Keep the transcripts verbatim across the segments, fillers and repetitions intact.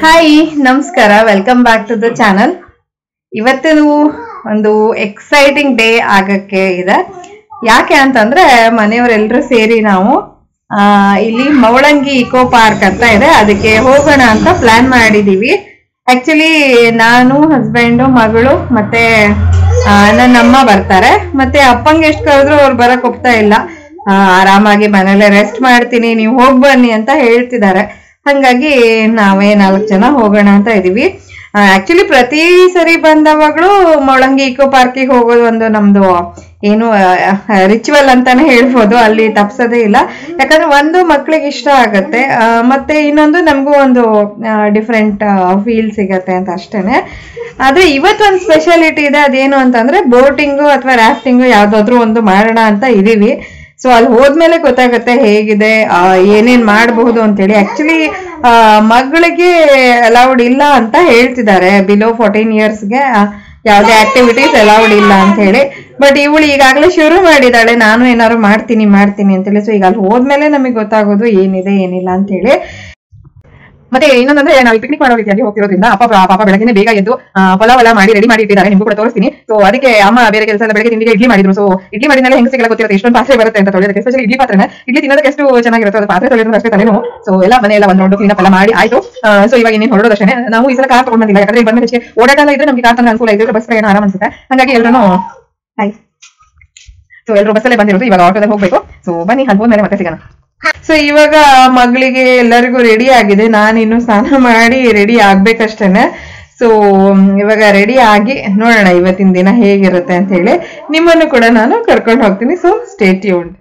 Hi ನಮಸ್ಕಾರ welcome back to the channel. ಇವತ್ತಿನ ಒಂದು ಎಕ್ಸೈಟಿಂಗ್ ಡೇ ಆಗಕ್ಕೆ ಇದೆ. ಯಾಕೆ ಅಂತಂದ್ರೆ ಮನೆಯವರೆಲ್ಲರೂ ಸೇರಿ ನಾವು ಇಲ್ಲಿ ಮೌಳಂಗಿ ಇಕೋ ಪಾರ್ಕ್ ಅಂತ ಇದೆ, ಅದಕ್ಕೆ ಹೋಗೋಣ ಅಂತ ಪ್ಲಾನ್ ಮಾಡಿದೀವಿ. ಆಕ್ಚುಲಿ ನಾನು, ಹಸ್ಬೆಂಡು, ಮಗಳು ಮತ್ತೆ ನನ್ನ ಅಮ್ಮ ಬರ್ತಾರೆ. ಮತ್ತೆ ಅಪ್ಪಂಗೆ ಎಷ್ಟು ಕರೆದ್ರು ಅವ್ರು ಬರಕ್ ಹೋಗ್ತಾ ಇಲ್ಲ. ಆರಾಮಾಗಿ ಮನೇಲೆ ರೆಸ್ಟ್ ಮಾಡ್ತೀನಿ, ನೀವು ಹೋಗ್ ಬನ್ನಿ ಅಂತ ಹೇಳ್ತಿದ್ದಾರೆ. ಹಂಗಾಗಿ ನಾವೇ ನಾಲ್ಕು ಜನ ಹೋಗೋಣ ಅಂತ ಇದೀವಿ. ಆಕ್ಚುಲಿ ಪ್ರತಿ ಸರಿ ಬಂದವಾಗ್ಲೂ ಮೌಳಂಗಿ ಇಕೋ ಪಾರ್ಕಿಗೆ ಹೋಗೋದು ಒಂದು ನಮ್ದು ಏನು ರಿಚುವಲ್ ಅಂತಾನೆ ಹೇಳ್ಬೋದು, ಅಲ್ಲಿ ತಪ್ಸೋದೇ ಇಲ್ಲ. ಯಾಕಂದ್ರೆ ಒಂದು ಮಕ್ಳಿಗೆ ಇಷ್ಟ ಆಗತ್ತೆ, ಮತ್ತೆ ಇನ್ನೊಂದು ನಮಗೂ ಒಂದು ಡಿಫ್ರೆಂಟ್ ಫೀಲ್ ಸಿಗತ್ತೆ ಅಂತ ಅಷ್ಟೇನೆ. ಆದ್ರೆ ಇವತ್ತೊಂದು ಸ್ಪೆಷಾಲಿಟಿ ಇದೆ, ಅದೇನು ಅಂತಂದ್ರೆ ಬೋಟಿಂಗು ಅಥವಾ ರಾಫ್ಟಿಂಗು ಯಾವ್ದಾದ್ರು ಒಂದು ಮಾಡೋಣ ಅಂತ ಇದೀವಿ. ಸೊ ಅಲ್ಲಿ ಹೋದ್ಮೇಲೆ ಗೊತ್ತಾಗುತ್ತೆ ಹೇಗಿದೆ, ಏನೇನ್ ಮಾಡಬಹುದು ಅಂತೇಳಿ. ಆಕ್ಚುಲಿ ಮಗಳಿಗೆ ಅಲೌಡ್ ಇಲ್ಲ ಅಂತ ಹೇಳ್ತಿದ್ದಾರೆ, ಬಿಲೋ ಫೋರ್ಟೀನ್ ಇಯರ್ಸ್ಗೆ ಯಾವುದೇ ಆಕ್ಟಿವಿಟೀಸ್ ಅಲೌಡ್ ಇಲ್ಲ ಅಂತ ಹೇಳಿ. ಬಟ್ ಇವಳು ಈಗಾಗಲೇ ಶುರು ಮಾಡಿದಾಳೆ, ನಾನು ಏನಾದ್ರು ಮಾಡ್ತೀನಿ ಮಾಡ್ತೀನಿ ಅಂತೇಳಿ. ಸೊ ಈಗ ಅಲ್ಲಿ ಹೋದ್ಮೇಲೆ ನಮಗೆ ಗೊತ್ತಾಗೋದು ಏನಿದೆ ಏನಿಲ್ಲ ಅಂತ ಹೇಳಿ. ಮತ್ತೆ ಇನ್ನೊಂದಂದ್ರೆ ನಾವು ಪಿಕ್ನಿಕ್ ಮಾಡೋ ರೀತಿಯಾಗಿ ಹೋಗ್ತಿರೋದ್ರಿಂದ ಅಪ್ಪ ಪಾಪ ಬೆಳಗ್ಗೆ ಬೇಗ ಎದ್ದು ಪಲಾವ್ ಎಲ್ಲ ಮಾಡಿ ರೆಡಿ ಮಾಡಿ ಇಟ್ಟಿದ್ದಾರೆ, ನಿಮ್ಗೂ ಕೂಡ ತೋರಿಸ್ತೀನಿ. ಸೊ ಅದಕ್ಕೆ ಅಮ್ಮ ಬೇರೆ ಕೆಲಸ ಎಲ್ಲ ಬೆಳಗ್ಗೆ ತಿಂಡಿಗೆ ಇಡ್ಲಿ ಮಾಡಿದ್ರು. ಸೊ ಇಡ್ಲಿ ಮಾಡಿದ್ಮೇಲೆ ಹೆಂಗಸಿಗೆಲ್ಲ ಗೊತ್ತಿರುತ್ತೆ ಎಷ್ಟೊಂದು ಪಾತ್ರೆ ಬರುತ್ತೆ ಅಂತ ತೊಳೆಯೋದಕ್ಕೆ, ಎಸ್ಪೆಷಲಿ ಇಡ್ಲಿ ಪಾತ್ರೆನ ಇಡ್ಲಿ ತಿನ್ನೋದಕ್ಕೆ ಎಷ್ಟು ಚೆನ್ನಾಗಿರುತ್ತೆ, ಅದು ಪಾತ್ರೆ ತೊಳೆಯೋದು ಅಷ್ಟೇ ತಲೆನೋ. ಸೊ ಎಲ್ಲ ಮನೆ ಎಲ್ಲ ಒಂದು ರೌಂಡ್ ಕ್ಲೀನ್ ಅಪ್ ಎಲ್ಲ ಮಾಡಿ ಆಯ್ತು. ಸೊ ಇವಾಗ ಇನ್ನೇನು ಹೊರಡೋದಷ್ಟೇ. ನಾವು ಈ ಸಲ ಕಾರ್ ತಗೊಂಡಿಲ್ಲ, ಯಾಕಂದ್ರೆ ಬಂದ ಹೆಚ್ಚಿಗೆ ಓಡಾಟ ಎಲ್ಲ ಇದ್ರೆ ನಮ್ಗೆ ಕಾರ್ ತಂದ್ರೆ ಅನುಕೂಲ ಇದ್ರೆ ಬಸ್ ಪ್ರಯಾಣ ಆರಾಮ ಅನ್ಸುತ್ತೆ. ಹಾಗಾಗಿ ಎಲ್ಲರೂ ಹಾಯ್ ಸೊ ಎಲ್ಲರೂ ಬಸ್ಸಲ್ಲೇ ಬಂದಿರೋದು, ಇವಾಗ ಆಟೋದಲ್ಲಿ ಹೋಗ್ಬೇಕು. ಸೊ ಬನ್ನಿ ಅಲ್ಲಿ ಹೋದ್ಮೇಲೆ ಮತ್ತೆ ಸಿಗೋಣ. ಸೊ ಇವಾಗ ಮಗಳಿಗೆ ಎಲ್ಲರಿಗೂ ರೆಡಿ ಆಗಿದೆ, ನಾನಿನ್ನು ಸ್ನಾನ ಮಾಡಿ ರೆಡಿ ಆಗ್ಬೇಕಷ್ಟೇನೆ. ಸೊ ಇವಾಗ ರೆಡಿ ಆಗಿ ನೋಡೋಣ ಇವತ್ತಿನ ದಿನ ಹೇಗಿರುತ್ತೆ ಅಂತ ಹೇಳಿ. ನಿಮ್ಮನ್ನು ಕೂಡ ನಾನು ಕರ್ಕೊಂಡು ಹೋಗ್ತೀನಿ. So stay tuned.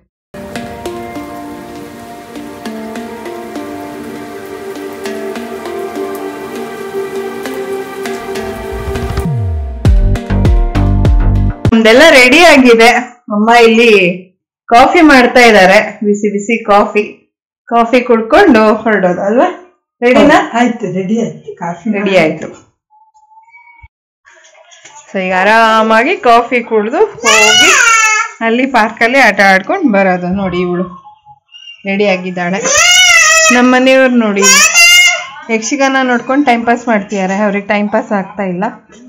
ನಮ್ದೆಲ್ಲ ರೆಡಿ ಆಗಿದೆ. ಅಮ್ಮ ಇಲ್ಲಿ ಕಾಫಿ ಮಾಡ್ತಾ ಇದ್ದಾರೆ, ಬಿಸಿ ಬಿಸಿ ಕಾಫಿ. ಕಾಫಿ ಕುಡ್ಕೊಂಡು ಹೊರಡೋದು ಅಲ್ವಾ? ರೆಡಿನಾ? ಆಯ್ತು, ರೆಡಿ ಆಯ್ತು, ಕಾಫಿ ರೆಡಿ ಆಯ್ತು. ಸೊ ಈಗ ಆರಾಮಾಗಿ ಕಾಫಿ ಕುಡಿದು ಹೋಗಿ ಅಲ್ಲಿ ಪಾರ್ಕಲ್ಲಿ ಆಟ ಆಡ್ಕೊಂಡು ಬರೋದು. ನೋಡಿ ಇವಳು ರೆಡಿ ಆಗಿದ್ದಾಳೆ. ನಮ್ಮ ಮನೆಯವ್ರು ನೋಡಿ ಯಕ್ಷಗಾನ ನೋಡ್ಕೊಂಡು ಟೈಮ್ ಪಾಸ್ ಮಾಡ್ತಿದ್ದಾರೆ, ಅವ್ರಿಗೆ ಟೈಮ್ ಪಾಸ್ ಆಗ್ತಾ ಇಲ್ಲ.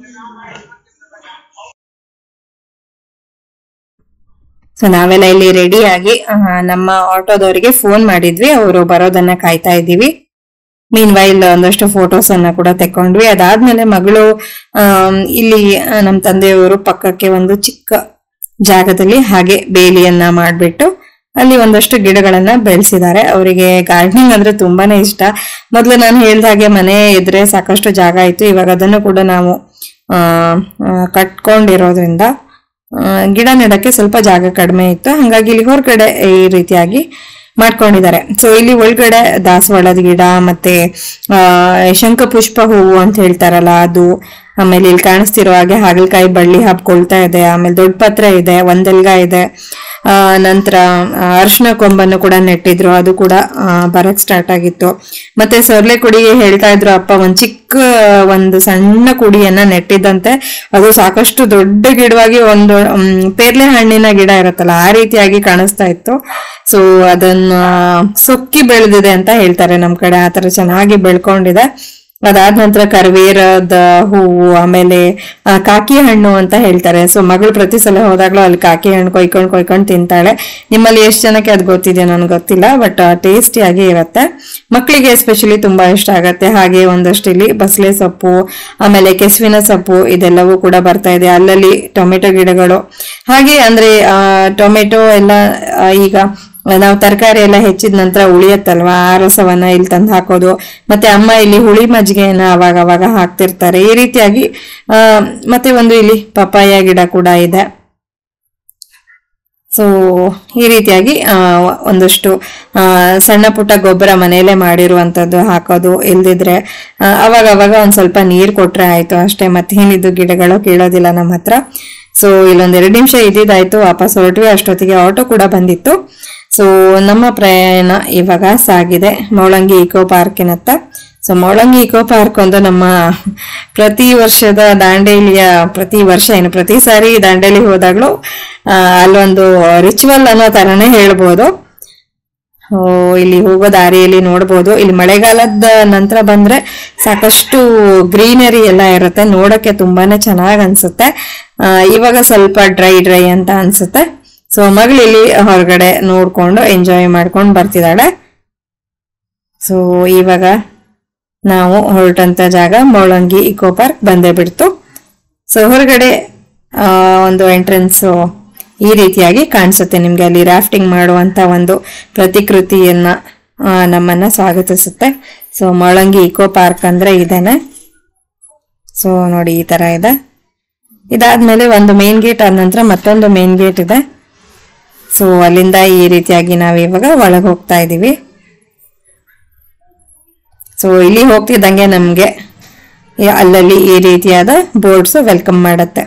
ಸೊ ನಾವೆಲ್ಲ ಇಲ್ಲಿ ರೆಡಿ ಆಗಿ ನಮ್ಮ ಆಟೋದವರಿಗೆ ಫೋನ್ ಮಾಡಿದ್ವಿ, ಅವರು ಬರೋದನ್ನ ಕಾಯ್ತಾ ಇದ್ದೀವಿ. ಮೀನ್ ವೈಲ್ ಒಂದಷ್ಟು ಫೋಟೋಸ್ ಅನ್ನ ಕೂಡ ತೆಕ್ಕೊಂಡ್ವಿ. ಅದಾದ್ಮೇಲೆ ಮಗಳು ಅಹ್ ಇಲ್ಲಿ ನಮ್ಮ ತಂದೆಯವರು ಪಕ್ಕಕ್ಕೆ ಒಂದು ಚಿಕ್ಕ ಜಾಗದಲ್ಲಿ ಹಾಗೆ ಬೇಲಿಯನ್ನ ಮಾಡ್ಬಿಟ್ಟು ಅಲ್ಲಿ ಒಂದಷ್ಟು ಗಿಡಗಳನ್ನ ಬೆಳೆಸಿದ್ದಾರೆ. ಅವರಿಗೆ ಗಾರ್ಡನಿಂಗ್ ಅಂದ್ರೆ ತುಂಬಾನೇ ಇಷ್ಟ. ಮೊದ್ಲು ನಾನು ಹೇಳ್ದ ಹಾಗೆ ಮನೆ ಎದುರೇ ಸಾಕಷ್ಟು ಜಾಗ ಇತ್ತು, ಇವಾಗ ಅದನ್ನು ಕೂಡ ನಾವು ಅಹ್ ಕಟ್ಕೊಂಡಿರೋದ್ರಿಂದ ಗಿಡ ನೆಡಕ್ಕೆ ಸ್ವಲ್ಪ ಜಾಗ ಕಡಿಮೆ ಇತ್ತು, ಹಂಗಾಗಿ ಇಲ್ಲಿ ಹೊರಗಡೆ ಈ ರೀತಿಯಾಗಿ ಮಾಡ್ಕೊಂಡಿದ್ದಾರೆ. ಸೊ ಇಲ್ಲಿ ಒಳಗಡೆ ದಾಸವಾಳದ ಗಿಡ ಮತ್ತೆ ಆ ಶಂಖ ಪುಷ್ಪ ಹೂವು ಅಂತ ಹೇಳ್ತಾರಲ್ಲ ಅದು, ಆಮೇಲೆ ಇಲ್ಲಿ ಕಾಣಿಸ್ತಿರೋ ಹಾಗೆ ಹಾಗಲಕಾಯಿ ಬಳ್ಳಿ ಹಾಪ್ಕೊಳ್ತಾ ಇದೆ, ಆಮೇಲೆ ದೊಡ್ಡ ಪತ್ರೆ ಇದೆ, ಒಂದೆಲ್ಗ ಇದೆ, ಆ ನಂತರ ಅರ್ಶಿನ ಕೊಂಬನ್ನು ಕೂಡ ನೆಟ್ಟಿದ್ರು, ಅದು ಕೂಡ ಬರಕ್ ಸ್ಟಾರ್ಟ್ ಆಗಿತ್ತು. ಮತ್ತೆ ಸೊರ್ಲೆ ಕುಡಿಗೆ ಹೇಳ್ತಾ ಇದ್ರು ಅಪ್ಪ, ಒಂದ್ ಚಿಕ್ಕ ಒಂದು ಸಣ್ಣ ಕುಡಿಯನ್ನ ನೆಟ್ಟಿದ್ದಂತೆ, ಅದು ಸಾಕಷ್ಟು ದೊಡ್ಡ ಗಿಡವಾಗಿ ಒಂದು ಪೇರ್ಲೆ ಹಣ್ಣಿನ ಗಿಡ ಇರುತ್ತಲ್ಲ ಆ ರೀತಿಯಾಗಿ ಕಾಣಿಸ್ತಾ ಇತ್ತು. ಸೊ ಅದನ್ನ ಸೊಕ್ಕಿ ಬೆಳೆದಿದೆ ಅಂತ ಹೇಳ್ತಾರೆ ನಮ್ ಕಡೆ, ಆತರ ಚೆನ್ನಾಗಿ ಬೆಳ್ಕೊಂಡಿದೆ. ಅದಾದ ನಂತರ ಕರಿವೇರದ ಹೂವು, ಆಮೇಲೆ ಕಾಕಿ ಹಣ್ಣು ಅಂತ ಹೇಳ್ತಾರೆ. ಸೊ ಮಗಳು ಪ್ರತಿ ಸಲ ಹೋದಾಗ್ಲೂ ಅಲ್ಲಿ ಕಾಕಿ ಹಣ್ಣು ಕೊಯ್ಕೊಂಡು ಕೊಯ್ಕೊಂಡು ತಿಂತಾಳೆ. ನಿಮ್ಮಲ್ಲಿ ಎಷ್ಟು ಜನಕ್ಕೆ ಅದು ಗೊತ್ತಿದೆ ನನ್ಗೆ ಗೊತ್ತಿಲ್ಲ, ಬಟ್ ಟೇಸ್ಟಿಯಾಗಿ ಇರುತ್ತೆ. ಮಕ್ಕಳಿಗೆ ಎಸ್ಪೆಷಲಿ ತುಂಬಾ ಇಷ್ಟ ಆಗತ್ತೆ. ಹಾಗೆ ಒಂದಷ್ಟು ಇಲ್ಲಿ ಬಸಳೆ ಸೊಪ್ಪು, ಆಮೇಲೆ ಕೆಸುವಿನ ಸೊಪ್ಪು ಇದೆಲ್ಲವೂ ಕೂಡ ಬರ್ತಾ ಇದೆ. ಅಲ್ಲಲ್ಲಿ ಟೊಮೆಟೊ ಗಿಡಗಳು, ಹಾಗೆ ಅಂದ್ರೆ ಆ ಟೊಮೆಟೊ ಎಲ್ಲ ಈಗ ನಾವು ತರಕಾರಿ ಎಲ್ಲ ಹೆಚ್ಚಿದ ನಂತರ ಉಳಿಯತ್ತಲ್ವಾ, ಆ ರಸವನ್ನ ಇಲ್ಲಿ ತಂದು ಹಾಕೋದು. ಮತ್ತೆ ಅಮ್ಮ ಇಲ್ಲಿ ಹುಳಿ ಮಜ್ಜಿಗೆಯನ್ನ ಅವಾಗ ಅವಾಗ ಹಾಕ್ತಿರ್ತಾರೆ ಈ ರೀತಿಯಾಗಿ. ಆ ಮತ್ತೆ ಒಂದು ಇಲ್ಲಿ ಪಪ್ಪಾಯ ಗಿಡ ಕೂಡ ಇದೆ. ಸೊ ಈ ರೀತಿಯಾಗಿ ಆ ಒಂದಷ್ಟು ಆ ಸಣ್ಣ ಪುಟ್ಟ ಗೊಬ್ಬರ ಮನೆಯಲ್ಲೇ ಮಾಡಿರುವಂತದ್ದು ಹಾಕೋದು, ಇಲ್ದಿದ್ರೆ ಅವಾಗ ಅವಾಗ ಒಂದ್ ಸ್ವಲ್ಪ ನೀರ್ ಕೊಟ್ರೆ ಆಯ್ತು ಅಷ್ಟೇ. ಮತ್ತೇನಿದ್ದು ಗಿಡಗಳು ಕೀಳೋದಿಲ್ಲ ನಮ್ಮ ಹತ್ರ. ಸೊ ಇಲ್ಲೊಂದ್ ಎರಡು ನಿಮಿಷ ಇದ್ದಿದ್ದಾಯ್ತು, ವಾಪಸ್ ಹೊರಟ್ವಿ. ಅಷ್ಟೊತ್ತಿಗೆ ಆಟೋ ಕೂಡ ಬಂದಿತ್ತು. ಸೊ ನಮ್ಮ ಪ್ರಯಾಣ ಇವಾಗ ಸಾಗಿದೆ ಮೌಳಂಗಿ ಇಕೋ ಪಾರ್ಕಿನತ್ತ. ಸೊ ಮೌಳಂಗಿ ಇಕೋ ಪಾರ್ಕ್ ಒಂದು ನಮ್ಮ ಪ್ರತಿ ವರ್ಷದ ದಾಂಡೇಲಿಯ ಪ್ರತಿ ವರ್ಷ ಏನು ಪ್ರತಿ ಸಾರಿ ದಾಂಡೇಲಿ ಹೋದಾಗ್ಲೂ ಅಲ್ಲೊಂದು ರಿಚುವಲ್ ಅನ್ನೋ ತರನೇ ಹೇಳ್ಬೋದು. ಇಲ್ಲಿ ಹೋಗೋ ದಾರಿಯಲ್ಲಿ ನೋಡ್ಬೋದು. ಇಲ್ಲಿ ಮಳೆಗಾಲದ ನಂತರ ಬಂದ್ರೆ ಸಾಕಷ್ಟು ಗ್ರೀನರಿ ಎಲ್ಲ ಇರುತ್ತೆ, ನೋಡಕ್ಕೆ ತುಂಬಾನೇ ಚೆನ್ನಾಗ್ ಅನ್ಸುತ್ತೆ. ಇವಾಗ ಸ್ವಲ್ಪ ಡ್ರೈ ಡ್ರೈ ಅಂತ ಅನ್ಸುತ್ತೆ. ಸೊ ಮಗಳು ಇಲ್ಲಿ ಹೊರಗಡೆ ನೋಡ್ಕೊಂಡು ಎಂಜಾಯ್ ಮಾಡ್ಕೊಂಡು ಬರ್ತಿದ್ದಾಳೆ. ಸೊ ಇವಾಗ ನಾವು ಹೊರಟಂತ ಜಾಗ ಮೌಳಂಗಿ ಇಕೋ ಪಾರ್ಕ್ ಬಂದೇ ಬಿಡ್ತು. ಸೊ ಹೊರಗಡೆ ಆ ಒಂದು ಎಂಟ್ರೆನ್ಸ್ ಈ ರೀತಿಯಾಗಿ ಕಾಣಿಸುತ್ತೆ ನಿಮ್ಗೆ. ಅಲ್ಲಿ ರಾಫ್ಟಿಂಗ್ ಮಾಡುವಂತ ಒಂದು ಪ್ರತಿಕೃತಿಯನ್ನ ನಮ್ಮನ್ನ ಸ್ವಾಗತಿಸುತ್ತೆ. ಸೊ ಮೌಳಂಗಿ ಇಕೋ ಪಾರ್ಕ್ ಅಂದ್ರೆ ಇದೇನೆ. ಸೊ ನೋಡಿ ಈ ತರ ಇದೆ. ಇದಾದ್ಮೇಲೆ ಒಂದು ಮೇನ್ ಗೇಟ್ ಆದ ನಂತರ ಮತ್ತೊಂದು ಮೇನ್ ಗೇಟ್ ಇದೆ. ಸೊ ಅಲ್ಲಿಂದ ಈ ರೀತಿಯಾಗಿ ನಾವು ಇವಾಗ ಒಳಗೆ ಹೋಗ್ತಾ ಇದೀವಿ. ಸೊ ಇಲ್ಲಿ ಹೋಗ್ತಿದ್ದಂಗೆ ನಮ್ಗೆ ಅಲ್ಲಲ್ಲಿ ಈ ರೀತಿಯಾದ ಬೋರ್ಡ್ಸ್ ವೆಲ್ಕಮ್ ಮಾಡುತ್ತೆ.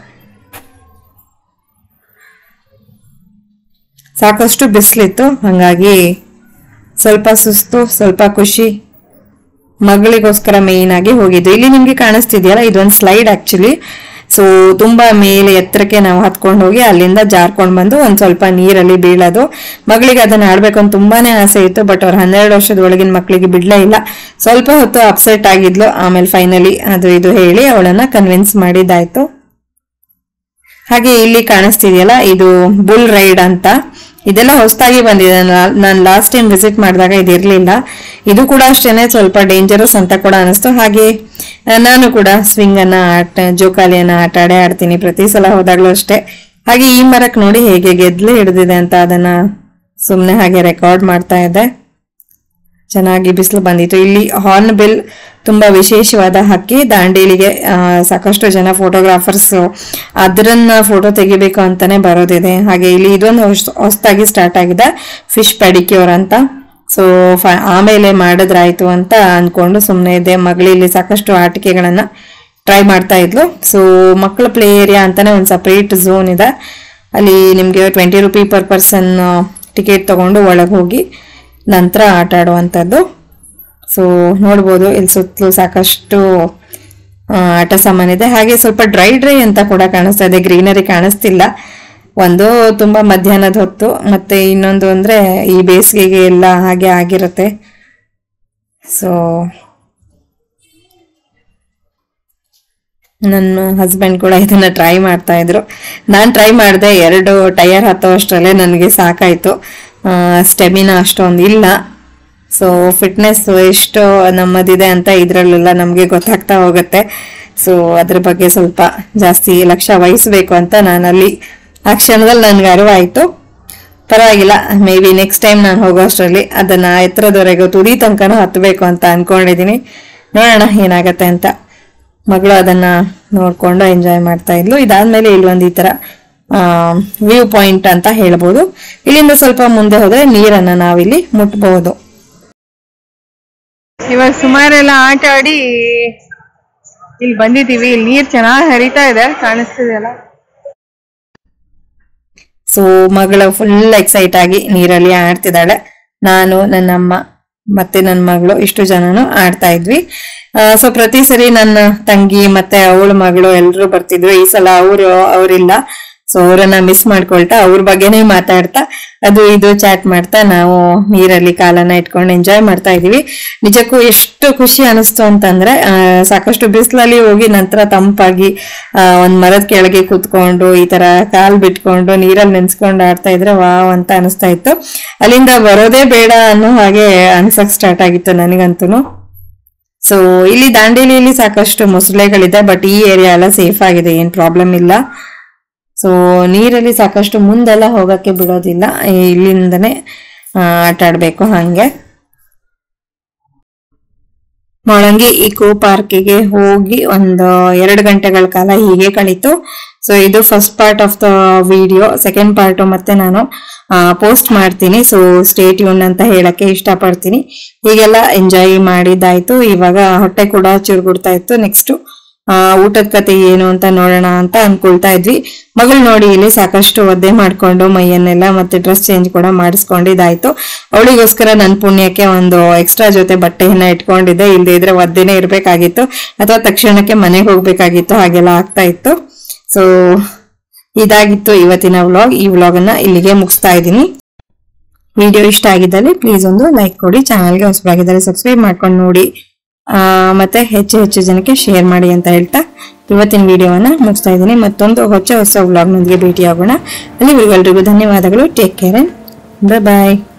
ಸಾಕಷ್ಟು ಬಿಸಿಲಿತ್ತು, ಹಂಗಾಗಿ ಸ್ವಲ್ಪ ಸುಸ್ತು, ಸ್ವಲ್ಪ ಖುಷಿ. ಮಗಳಿಗೋಸ್ಕರ ಮೇನ್ ಆಗಿ ಹೋಗಿದ್ದು. ಇಲ್ಲಿ ನಿಮ್ಗೆ ಕಾಣಿಸ್ತಿದ್ಯಲ್ಲ, ಇದೊಂದು ಸ್ಲೈಡ್ ಆಕ್ಚುಲಿ. ಸೊ ತುಂಬಾ ಮೇಲೆ ಎತ್ತರಕ್ಕೆ ನಾವು ಹತ್ಕೊಂಡು ಹೋಗಿ ಅಲ್ಲಿಂದ ಜಾರ್ಕೊಂಡ್ ಬಂದು ಒಂದ್ ಸ್ವಲ್ಪ ನೀರಲ್ಲಿ ಬೀಳೋದು. ಮಗಳಿಗೆ ಅದನ್ನ ಆಡ್ಬೇಕು ಅಂತ ತುಂಬಾನೇ ಆಸೆ ಇತ್ತು, ಬಟ್ ಅವ್ರ ಹನ್ನೆರಡು ವರ್ಷದ ಒಳಗಿನ ಮಕ್ಕಳಿಗೆ ಬಿಡ್ಲೇ ಇಲ್ಲ. ಸ್ವಲ್ಪ ಹೊತ್ತು ಅಪ್ಸೆಟ್ ಆಗಿದ್ಲು. ಆಮೇಲೆ ಫೈನಲಿ ಅದು ಇದು ಹೇಳಿ ಅವಳನ್ನ ಕನ್ವಿನ್ಸ್ ಮಾಡಿದ್ದಾಯ್ತು. ಹಾಗೆ ಇಲ್ಲಿ ಕಾಣಿಸ್ತಿದೆಯಲ್ಲ, ಇದು ಬುಲ್ ರೈಡ್ ಅಂತ. ಇದೆಲ್ಲ ಹೊಸದಾಗಿ ಬಂದಿದೆ. ನಾನು ಲಾಸ್ಟ್ ಟೈಮ್ ವಿಸಿಟ್ ಮಾಡಿದಾಗ ಇದಿರ್ಲಿಲ್ಲ. ಇದು ಕೂಡ ಅಷ್ಟೇನೆ ಸ್ವಲ್ಪ ಡೇಂಜರಸ್ ಅಂತ ಕೂಡ ಅನಿಸ್ತು. ಹಾಗೆ ನಾನು ಕೂಡ ಸ್ವಿಂಗ್ ಅನ್ನ ಆಟ ಜೋಕಾಲಿಯನ್ನ ಆಟ ಆಡೇ ಆಡ್ತೀನಿ ಪ್ರತಿ ಸಲ ಹೋದಾಗ್ಲೂ ಅಷ್ಟೇ. ಹಾಗೆ ಈ ಮರಕ್ಕೆ ನೋಡಿ ಹೇಗೆ ಗೆದ್ಲೆ ಹಿಡಿದಿದೆ ಅಂತ ಅದನ್ನ ಸುಮ್ನೆ ಹಾಗೆ ರೆಕಾರ್ಡ್ ಮಾಡ್ತಾ ಇದ್ದೆ. ಚೆನ್ನಾಗಿ ಬಿಸಿಲು ಬಂದಿತ್ತು. ಇಲ್ಲಿ ಹಾರ್ನ್ ಬಿಲ್ ತುಂಬಾ ವಿಶೇಷವಾದ ಹಕ್ಕಿ. ದಾಂಡೇಲಿಗೆ ಸಾಕಷ್ಟು ಜನ ಫೋಟೋಗ್ರಾಫರ್ಸ್ ಅದರನ್ನ ಫೋಟೋ ತೆಗಿಬೇಕು ಅಂತಾನೆ ಬರೋದಿದೆ. ಹಾಗೆ ಇಲ್ಲಿ ಇದೊಂದು ಹೊಸದಾಗಿ ಸ್ಟಾರ್ಟ್ ಆಗಿದೆ, ಫಿಶ್ ಪೆಡಿಕ್ಯೂರ್ ಅಂತ. ಸೊ ಆಮೇಲೆ ಮಾಡಿದ್ರಾಯ್ತು ಅಂತ ಅನ್ಕೊಂಡು ಸುಮ್ಮನೆ ಇದೆ. ಮಗಳಲ್ಲಿ ಸಾಕಷ್ಟು ಆಟಿಕೆಗಳನ್ನ ಟ್ರೈ ಮಾಡ್ತಾ ಇದ್ಲು. ಸೊ ಮಕ್ಕಳ ಪ್ಲೇ ಏರಿಯಾ ಅಂತಾನೆ ಒಂದು ಸಪರೇಟ್ ಝೋನ್ ಇದೆ. ಅಲ್ಲಿ ನಿಮ್ಗೆ twenty rupee per person ticket ತಗೊಂಡು ಒಳಗೆ ಹೋಗಿ ನಂತರ ಆಟ ಆಡುವಂಥದ್ದು. ಸೊ ನೋಡ್ಬೋದು ಇಲ್ಲಿ ಸುತ್ತಲೂ ಸಾಕಷ್ಟು ಆಟ ಸಾಮಾನಿದೆ. ಹಾಗೆ ಸ್ವಲ್ಪ ಡ್ರೈ ಡ್ರೈ ಅಂತ ಕೂಡ ಕಾಣಿಸ್ತಾ ಇದೆ, ಗ್ರೀನರಿ ಕಾಣಿಸ್ತಿಲ್ಲ. ಒಂದು ತುಂಬಾ ಮಧ್ಯಾಹ್ನದ ಹೊತ್ತು, ಮತ್ತೆ ಇನ್ನೊಂದು ಅಂದ್ರೆ ಈ ಬೇಸಿಗೆಗೆ ಎಲ್ಲ ಹಾಗೆ ಆಗಿರುತ್ತೆ. ಸೊ ನನ್ನ ಹಸ್ಬೆಂಡ್ ಕೂಡ ಇದನ್ನ ಟ್ರೈ ಮಾಡ್ತಾ ಇದ್ರು. ನಾನು ಟ್ರೈ ಮಾಡಿದೆ, ಎರಡು ಟೈರ್ ಹತ್ತೋ ಅಷ್ಟರಲ್ಲೇ ನನಗೆ ಸಾಕಾಯ್ತು. ಸ್ಟೆಮಿನಾ ಅಷ್ಟೊಂದು ಇಲ್ಲ. ಸೊ ಫಿಟ್ನೆಸ್ ಎಷ್ಟು ನಮ್ಮದಿದೆ ಅಂತ ಇದ್ರಲ್ಲೆಲ್ಲ ನಮಗೆ ಗೊತ್ತಾಗ್ತಾ ಹೋಗುತ್ತೆ. ಸೊ ಅದ್ರ ಬಗ್ಗೆ ಸ್ವಲ್ಪ ಜಾಸ್ತಿ ಲಕ್ಷ್ಯ ವಹಿಸ್ಬೇಕು ಅಂತ ನಾನಲ್ಲಿ ಆ ಕ್ಷಣದಲ್ಲಿ ನನ್ಗೆ ಅರಿವಾಯ್ತು. ಪರವಾಗಿಲ್ಲ, ಮೇ ಬಿ ನೆಕ್ಸ್ಟ್ ಟೈಮ್ ನಾನು ಹೋಗೋ ಅಷ್ಟರಲ್ಲಿ ಅದನ್ನ ಎತ್ತರದವರೆಗೂ ತುದಿ ತನಕನೂ ಹತ್ತಬೇಕು ಅಂತ ಅನ್ಕೊಂಡಿದೀನಿ. ನೋಡೋಣ ಏನಾಗತ್ತೆ ಅಂತ. ಮಗಳು ಅದನ್ನ ನೋಡ್ಕೊಂಡು ಎಂಜಾಯ್ ಮಾಡ್ತಾ ಇದ್ಲು. ಇದಾದ್ಮೇಲೆ ಇಲ್ಲೊಂದು ಈ ತರ ಆ ವ್ಯೂ ಪಾಯಿಂಟ್ ಅಂತ ಹೇಳ್ಬೋದು. ಇಲ್ಲಿಂದ ಸ್ವಲ್ಪ ಮುಂದೆ ಹೋದ್ರೆ ನೀರನ್ನ ನಾವಿಲ್ಲಿ ಮುಟ್ಬಹುದು. ಇವಾಗ ಸುಮಾರೆಲ್ಲ ಆಟ ಆಡಿ ಇಲ್ಲಿ ಬಂದಿದೀವಿ. ಇಲ್ಲಿ ನೀರ್ ಚೆನ್ನಾಗಿ ಹರಿತಾ ಇದೆ, ಕಾಣಿಸ್ತಿದೆಯಲ್ಲ. ಸೊ ಮಗಳು ಫುಲ್ ಎಕ್ಸೈಟ್ ಆಗಿ ನೀರಲ್ಲಿ ಆಡ್ತಿದ್ದಾಳೆ. ನಾನು, ನನ್ನಮ್ಮ ಮತ್ತೆ ನನ್ನ ಮಗಳು ಇಷ್ಟು ಜನನು ಆಡ್ತಾ ಇದ್ವಿ. ಸೊ ಪ್ರತಿ ಸರಿ ನನ್ನ ತಂಗಿ ಮತ್ತೆ ಅವಳ ಮಗಳು ಎಲ್ರು ಬರ್ತಿದ್ರು. ಈ ಸಲ ಅವರು ಅವರಿಲ್ಲ. ಸೊ ಅವರನ್ನ ಮಿಸ್ ಮಾಡ್ಕೊಳ್ತಾ ಅವ್ರ ಬಗ್ಗೆನೇ ಮಾತಾಡ್ತಾ ಅದು ಇದು ಚಾಟ್ ಮಾಡ್ತಾ ನಾವು ನೀರಲ್ಲಿ ಕಾಲನ್ನ ಇಟ್ಕೊಂಡು ಎಂಜಾಯ್ ಮಾಡ್ತಾ ಇದೀವಿ. ನಿಜಕ್ಕೂ ಎಷ್ಟು ಖುಷಿ ಅನಿಸ್ತು ಅಂತಂದ್ರೆ, ಸಾಕಷ್ಟು ಬಿಸಿಲಲ್ಲಿ ಹೋಗಿ ನಂತರ ತಂಪಾಗಿ ಒಂದ್ ಮರದ ಕೆಳಗೆ ಕೂತ್ಕೊಂಡು ಈ ತರ ಕಾಲ್ ಬಿಟ್ಕೊಂಡು ನೀರಲ್ಲಿ ನೆನ್ಸ್ಕೊಂಡು ಆಡ್ತಾ ಇದ್ರೆ ವಾವ್ ಅಂತ ಅನಿಸ್ತಾ ಇತ್ತು. ಅಲ್ಲಿಂದ ಬರೋದೇ ಬೇಡ ಅನ್ನೋ ಹಾಗೆ ಅನ್ಸಕ್ ಸ್ಟಾರ್ಟ್ ಆಗಿತ್ತು ನನಗಂತೂ. ಸೊ ಇಲ್ಲಿ ದಾಂಡೇಲಿಯಲ್ಲಿ ಸಾಕಷ್ಟು ಮೊಸಳೆಗಳಿದೆ, ಬಟ್ ಈ ಏರಿಯಾ ಎಲ್ಲ ಸೇಫ್ ಆಗಿದೆ, ಏನ್ ಪ್ರಾಬ್ಲಮ್ ಇಲ್ಲ. ಸೊ ನೀರಲ್ಲಿ ಸಾಕಷ್ಟು ಮುಂದೆಲ್ಲ ಹೋಗಕ್ಕೆ ಬಿಡೋದಿಲ್ಲ, ಇಲ್ಲಿಂದನೇ ಆಟ ಆಡ್ಬೇಕು. ಹಂಗೆ ಮೌಳಂಗಿ ಇಕೋ ಪಾರ್ಕಿಗೆ ಹೋಗಿ ಒಂದು ಎರಡು ಗಂಟೆಗಳ ಕಾಲ ಹೀಗೆ ಕಳೀತು. ಸೊ ಇದು first part of the video. Second part ಮತ್ತೆ ನಾನು ಪೋಸ್ಟ್ ಮಾಡ್ತೀನಿ. ಸೊ ಸ್ಟೇ ಟ್ಯೂನ್ ಅಂತ ಹೇಳಕ್ಕೆ ಇಷ್ಟಪಡ್ತೀನಿ. ಹೀಗೆಲ್ಲ ಎಂಜಾಯ್ ಮಾಡಿದ್ದಾಯ್ತು. ಇವಾಗ ಹೊಟ್ಟೆ ಕೂಡ ಚುರುಗುಡ್ತಾ ಇತ್ತು. ನೆಕ್ಸ್ಟ್ ಆ ಊಟದ ಕತೆ ಏನು ಅಂತ ನೋಡೋಣ ಅಂತ ಅನ್ಕೊಳ್ತಾ ಇದ್ವಿ. ಮಗಳು ನೋಡಿ ಇಲ್ಲಿ ಸಾಕಷ್ಟು ಒದ್ದೆ ಮಾಡ್ಕೊಂಡು ಮೈಯನ್ನೆಲ್ಲ ಮತ್ತೆ ಡ್ರೆಸ್ ಚೇಂಜ್ ಕೂಡ ಮಾಡಿಸ್ಕೊಂಡಿದ್ದಾಯ್ತು. ಅವಳಿಗೋಸ್ಕರ ನನ್ ಪುಣ್ಯಕ್ಕೆ ಒಂದು ಎಕ್ಸ್ಟ್ರಾ ಜೊತೆ ಬಟ್ಟೆಯನ್ನ ಇಟ್ಕೊಂಡಿದ್ದೆ. ಇಲ್ದೇ ಇದ್ರೆ ಒದ್ದೆನೆ ಇರ್ಬೇಕಾಗಿತ್ತು ಅಥವಾ ತಕ್ಷಣಕ್ಕೆ ಮನೆಗೆ ಹೋಗ್ಬೇಕಾಗಿತ್ತು, ಹಾಗೆಲ್ಲ ಆಗ್ತಾ ಇತ್ತು. ಸೊ ಇದಾಗಿತ್ತು ಇವತ್ತಿನ ವ್ಲಾಗ್. ಈ ವ್ಲಾಗ್ ಅನ್ನ ಇಲ್ಲಿಗೆ ಮುಗಿಸ್ತಾ ಇದ್ದೀನಿ. ವಿಡಿಯೋ ಇಷ್ಟ ಆಗಿದ್ದಲ್ಲಿ ಪ್ಲೀಸ್ ಒಂದು ಲೈಕ್ ಕೊಡಿ, ಚಾನಲ್ಗೆ ಹೊಸಬರಾಗಿದ್ದರೆ ಸಬ್ಸ್ಕ್ರೈಬ್ ಮಾಡ್ಕೊಂಡು ನೋಡಿ, ಆ ಮತ್ತೆ ಹೆಚ್ಚು ಹೆಚ್ಚು ಜನಕ್ಕೆ ಶೇರ್ ಮಾಡಿ ಅಂತ ಹೇಳ್ತಾ ಇವತ್ತಿನ ವಿಡಿಯೋವನ್ನ ಮುಗಿಸ್ತಾ ಇದ್ದೀನಿ. ಮತ್ತೊಂದು ಹೊಸ ಹೊಸ ವ್ಲಾಗ್ನೊಂದಿಗೆ ಭೇಟಿಯಾಗೋಣ. ಅಲ್ಲಿವರೆಗೂ ಎಲ್ರಿಗೂ ಧನ್ಯವಾದಗಳು. ಟೇಕ್ ಕೇರ್, ಬೈ ಬಾಯ್.